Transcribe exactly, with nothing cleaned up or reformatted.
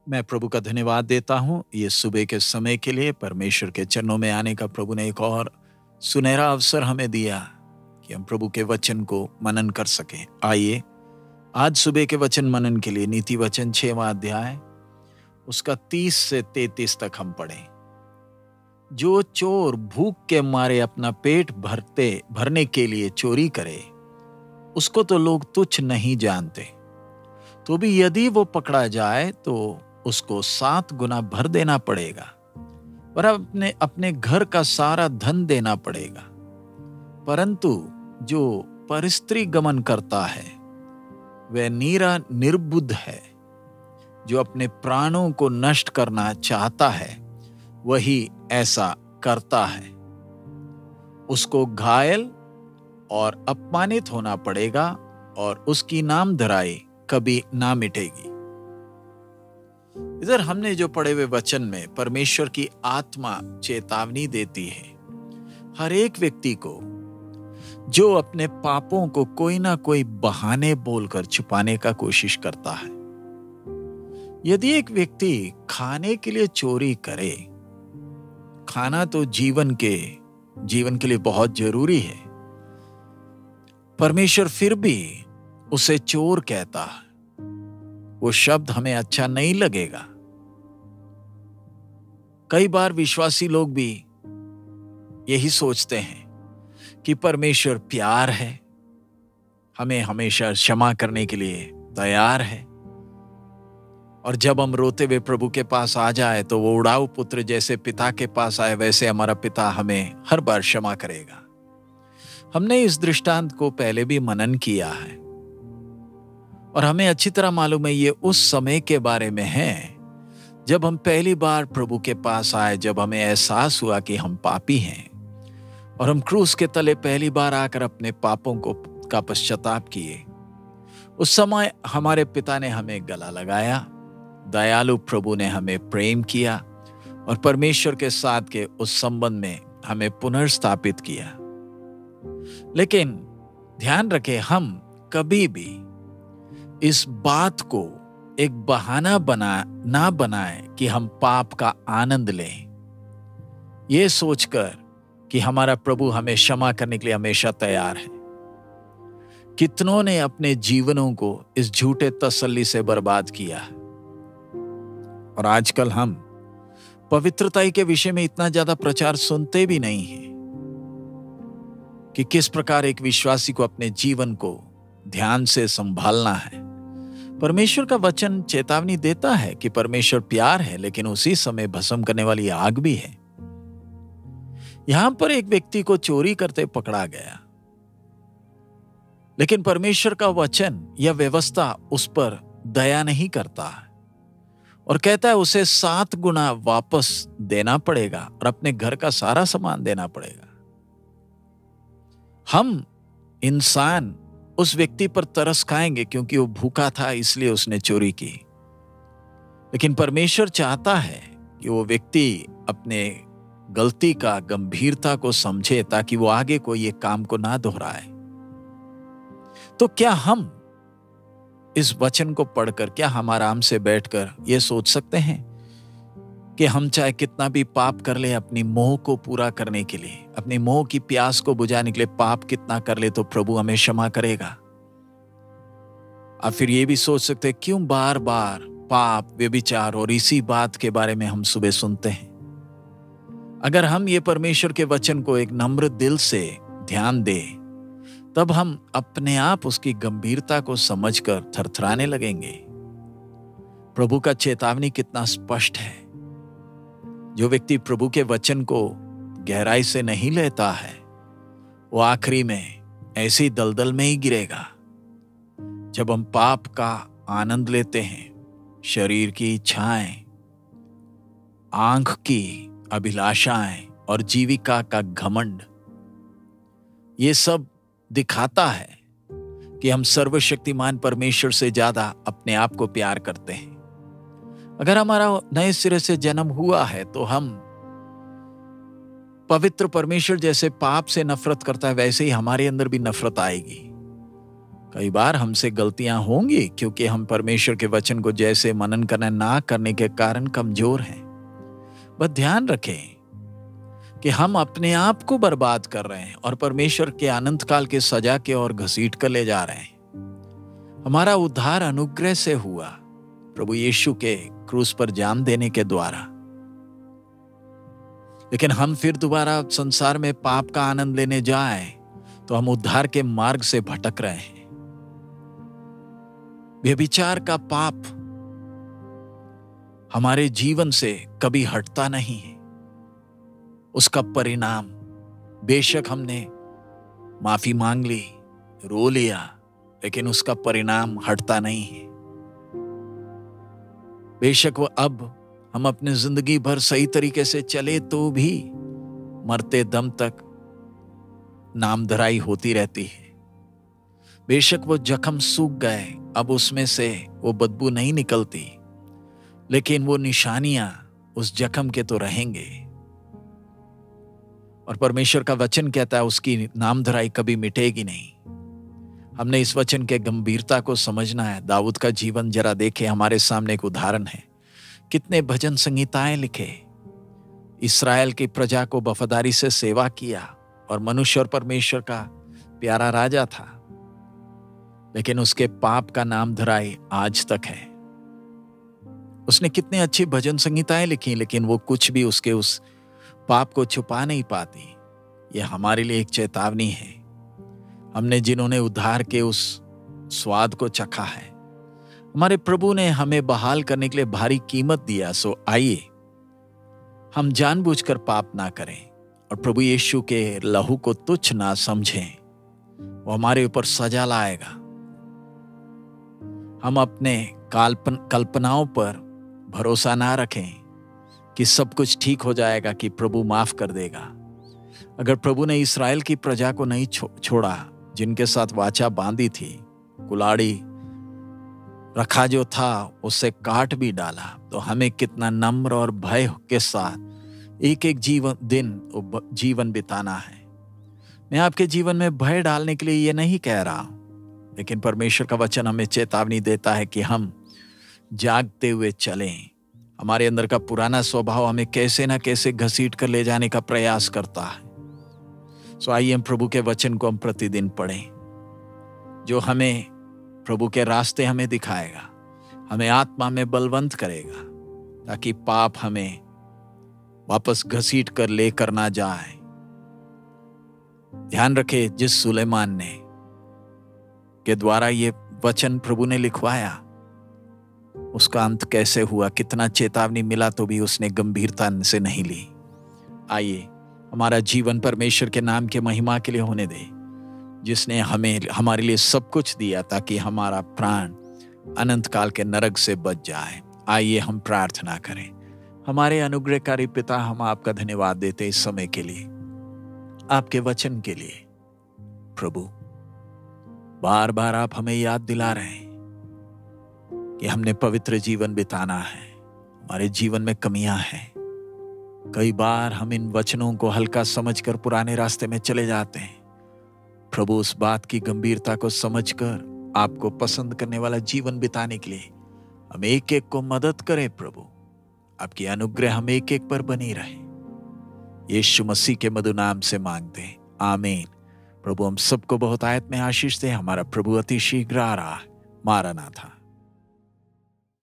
मैं प्रभु का धन्यवाद देता हूँ ये सुबह के समय के लिए। परमेश्वर के चरणों में आने का प्रभु ने एक और सुनहरा अवसर हमें दिया कि हम प्रभु के वचन को मनन कर सकें। आइए आज सुबह के वचन मनन के लिए नीति वचन छठवां अध्याय उसका तीस से तैंतीस तक हम पढ़ें। जो चोर भूख के मारे अपना पेट भरते भरने के लिए चोरी करे, उसको तो लोग तुच्छ नहीं जानते, तो भी यदि वो पकड़ा जाए तो उसको सात गुना भर देना पड़ेगा और अपने अपने घर का सारा धन देना पड़ेगा। परंतु जो परस्त्री गमन करता है वह नीरा निर्बुद्ध है। जो अपने प्राणों को नष्ट करना चाहता है वही ऐसा करता है। उसको घायल और अपमानित होना पड़ेगा और उसकी नामधराई कभी ना मिटेगी। इधर हमने जो पढ़े हुए वचन में परमेश्वर की आत्मा चेतावनी देती है हर एक व्यक्ति को जो अपने पापों को कोई ना कोई बहाने बोलकर छुपाने का कोशिश करता है। यदि एक व्यक्ति खाने के लिए चोरी करे, खाना तो जीवन के जीवन के लिए बहुत जरूरी है, परमेश्वर फिर भी उसे चोर कहता है। वो शब्द हमें अच्छा नहीं लगेगा। कई बार विश्वासी लोग भी यही सोचते हैं कि परमेश्वर प्यार है, हमें हमेशा क्षमा करने के लिए तैयार है, और जब हम रोते हुए प्रभु के पास आ जाए तो वो उड़ाऊ पुत्र जैसे पिता के पास आए वैसे हमारा पिता हमें हर बार क्षमा करेगा। हमने इस दृष्टांत को पहले भी मनन किया है और हमें अच्छी तरह मालूम है ये उस समय के बारे में है जब हम पहली बार प्रभु के पास आए, जब हमें एहसास हुआ कि हम पापी हैं और हम क्रूस के तले पहली बार आकर अपने पापों को का पश्चाताप किए। उस समय हमारे पिता ने हमें गला लगाया, दयालु प्रभु ने हमें प्रेम किया और परमेश्वर के साथ के उस संबंध में हमें पुनर्स्थापित किया। लेकिन ध्यान रखें, हम कभी भी इस बात को एक बहाना बना ना बनाए कि हम पाप का आनंद लें, ये सोचकर कि हमारा प्रभु हमें क्षमा करने के लिए हमेशा तैयार है। कितनों ने अपने जीवनों को इस झूठे तसल्ली से बर्बाद किया है और आजकल हम पवित्रता के विषय में इतना ज्यादा प्रचार सुनते भी नहीं हैं कि किस प्रकार एक विश्वासी को अपने जीवन को ध्यान से संभालना है। परमेश्वर का वचन चेतावनी देता है कि परमेश्वर प्यार है, लेकिन उसी समय भस्म करने वाली आग भी है। यहां पर एक व्यक्ति को चोरी करते पकड़ा गया, लेकिन परमेश्वर का वचन या व्यवस्था उस पर दया नहीं करता है और कहता है उसे सात गुना वापस देना पड़ेगा और अपने घर का सारा सामान देना पड़ेगा। हम इंसान उस व्यक्ति पर तरस खाएंगे क्योंकि वो भूखा था इसलिए उसने चोरी की, लेकिन परमेश्वर चाहता है कि वो व्यक्ति अपने गलती का गंभीरता को समझे ताकि वो आगे कोई ये काम को ना दोहराए। तो क्या हम इस वचन को पढ़कर, क्या हम आराम से बैठकर ये सोच सकते हैं कि हम चाहे कितना भी पाप कर ले अपनी मोह को पूरा करने के लिए, अपनी मोह की प्यास को बुझाने के लिए पाप कितना कर ले तो प्रभु हमें क्षमा करेगा? आप फिर ये भी सोच सकते हैं क्यों बार बार पाप, व्यभिचार और इसी बात के बारे में हम सुबह सुनते हैं। अगर हम ये परमेश्वर के वचन को एक नम्र दिल से ध्यान दें तब हम अपने आप उसकी गंभीरता को समझकर थरथराने लगेंगे। प्रभु का चेतावनी कितना स्पष्ट है। जो व्यक्ति प्रभु के वचन को गहराई से नहीं लेता है वो आखिरी में ऐसी दलदल में ही गिरेगा। जब हम पाप का आनंद लेते हैं, शरीर की इच्छाएं, आंख की अभिलाषाएं और जीविका का घमंड, ये सब दिखाता है कि हम सर्वशक्तिमान परमेश्वर से ज्यादा अपने आप को प्यार करते हैं। अगर हमारा नए सिरे से जन्म हुआ है तो हम पवित्र परमेश्वर जैसे पाप से नफरत करता है, वैसे ही हमारे अंदर भी नफरत आएगी। कई बार हमसे गलतियां होंगी क्योंकि हम परमेश्वर के वचन को जैसे मनन करना ना करने के कारण कमजोर हैं। बस ध्यान रखें कि हम अपने आप को बर्बाद कर रहे हैं और परमेश्वर के अनंत काल के सजा के ओर घसीट कर ले जा रहे हैं। हमारा उद्धार अनुग्रह से हुआ, प्रभु यीशु के क्रूस पर जान देने के द्वारा। लेकिन हम फिर दोबारा संसार में पाप का आनंद लेने जाएं तो हम उद्धार के मार्ग से भटक रहे हैं। व्यभिचार का पाप हमारे जीवन से कभी हटता नहीं है। उसका परिणाम, बेशक हमने माफी मांग ली, रो लिया, लेकिन उसका परिणाम हटता नहीं है। बेशक वो अब हम अपनी जिंदगी भर सही तरीके से चले तो भी मरते दम तक नामधराई होती रहती है। बेशक वो जख्म सूख गए, अब उसमें से वो बदबू नहीं निकलती, लेकिन वो निशानियां उस जख्म के तो रहेंगे। और परमेश्वर का वचन कहता है उसकी नामधराई कभी मिटेगी नहीं। हमने इस वचन के गंभीरता को समझना है। दाऊद का जीवन जरा देखे, हमारे सामने एक उदाहरण है। कितने भजन संहिताएं लिखे, इस्राएल की प्रजा को वफादारी से सेवा किया और मनुष्य और परमेश्वर का प्यारा राजा था, लेकिन उसके पाप का नाम धराई आज तक है। उसने कितने अच्छी भजन संहिताएं लिखी, लेकिन वो कुछ भी उसके उस पाप को छुपा नहीं पाती। यह हमारे लिए एक चेतावनी है। हमने जिन्होंने उद्धार के उस स्वाद को चखा है, हमारे प्रभु ने हमें बहाल करने के लिए भारी कीमत दिया। सो आइए हम जानबूझकर पाप ना करें और प्रभु यीशु के लहू को तुच्छ ना समझें। वो हमारे ऊपर सजा लाएगा। हम अपने कल्पन कल्पनाओं पर भरोसा ना रखें कि सब कुछ ठीक हो जाएगा, कि प्रभु माफ कर देगा। अगर प्रभु ने इस्राएल की प्रजा को नहीं छो, छोड़ा, जिनके साथ वाचा बांधी थी, कुलाड़ी रखा जो था उससे काट भी डाला, तो हमें कितना नम्र और भय के साथ एक एक जीवन दिन जीवन बिताना है। मैं आपके जीवन में भय डालने के लिए ये नहीं कह रहा, लेकिन परमेश्वर का वचन हमें चेतावनी देता है कि हम जागते हुए चलें। हमारे अंदर का पुराना स्वभाव हमें कैसे ना कैसे घसीट कर ले जाने का प्रयास करता है। सो आइए हम प्रभु के वचन को हम प्रतिदिन पढ़ें, जो हमें प्रभु के रास्ते हमें दिखाएगा, हमें आत्मा में बलवंत करेगा, ताकि पाप हमें वापस घसीट कर लेकर ना जाए। ध्यान रखे, जिस सुलेमान ने के द्वारा ये वचन प्रभु ने लिखवाया, उसका अंत कैसे हुआ, कितना चेतावनी मिला तो भी उसने गंभीरता से नहीं ली। आइए हमारा जीवन परमेश्वर के नाम के महिमा के लिए होने दे, जिसने हमें हमारे लिए सब कुछ दिया ताकि हमारा प्राण अनंत काल के नरक से बच जाए। आइए हम प्रार्थना करें। हमारे अनुग्रहकारी पिता, हम आपका धन्यवाद देते इस समय के लिए, आपके वचन के लिए। प्रभु, बार बार आप हमें याद दिला रहे हैं कि हमने पवित्र जीवन बिताना है। हमारे जीवन में कमियां हैं। कई बार हम इन वचनों को हल्का समझकर पुराने रास्ते में चले जाते हैं। प्रभु, उस बात की गंभीरता को समझकर आपको पसंद करने वाला जीवन बिताने के लिए हम एक एक को मदद करें। प्रभु, आपकी अनुग्रह हम एक एक पर बनी रहे। यीशु मसीह के मधुर नाम से मांगते हैं, आमीन। प्रभु हम सबको बहुत आयत में आशीष दे। हमारा प्रभु अति शीघ्र आ रहा है। मारनाथा।